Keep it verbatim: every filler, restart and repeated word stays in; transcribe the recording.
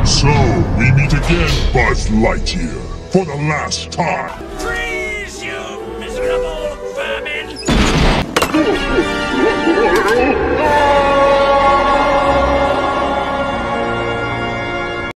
So, we meet again, Buzz Lightyear, for the last time.